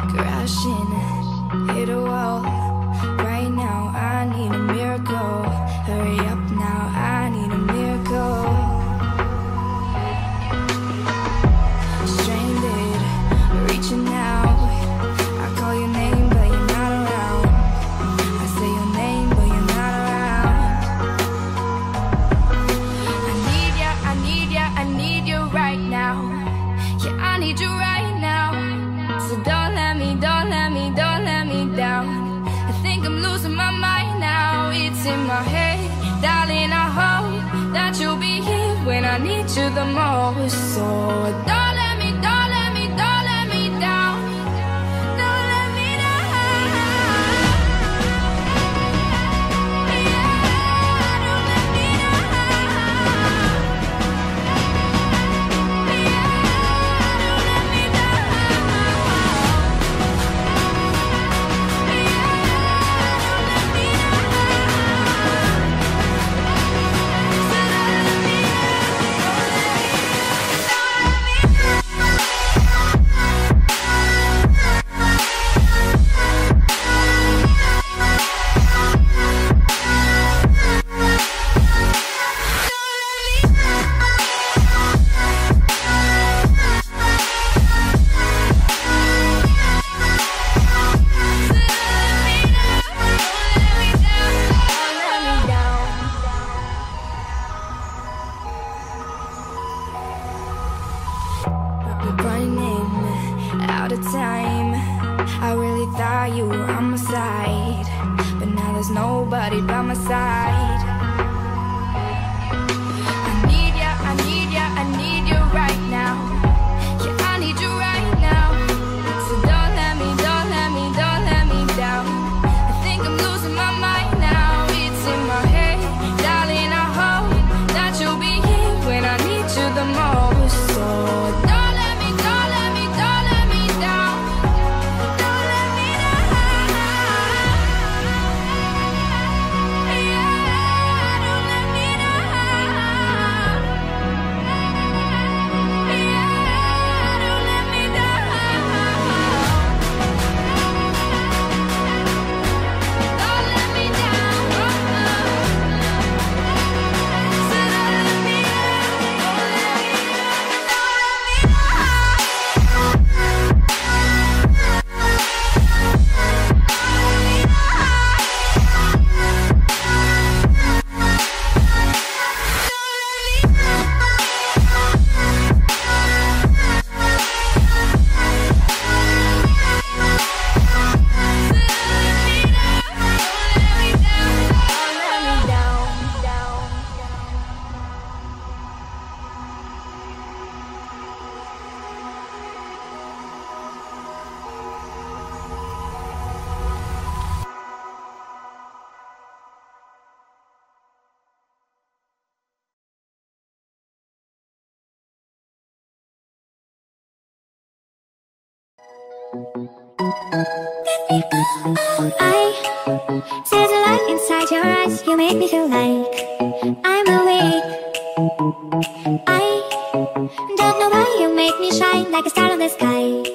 crashing, hit a wall. Right now I need a miracle. Hurry up now, I need a miracle. Stranded, reaching out. I call your name but you're not around. I say your name but you're not around. I need ya, I need ya, I need you right now. Yeah, I need you right now. So don't let me down. I think I'm losing my mind now. It's in my head, darling, I hope that you'll be here when I need you the most. So don't let me down. Don't let me down. Don't let me down. Yeah, don't let me down. Yeah, don't let me down. Running out of time. I really thought you were on my side, but now there's nobody by my side. I need ya, I need ya, I need you right now. Yeah, I need you right now. So don't let me down. I think I'm losing my mind now. It's in my head, darling, I hope that you'll be here when I need you the most. So don't let me down. Don't let me down. Yeah, don't let me down. Yeah, don't let me down. Don't let me down. So don't let me I see the light inside your eyes. You make me feel like I'm awake. I don't know why you make me shine like a star in the sky.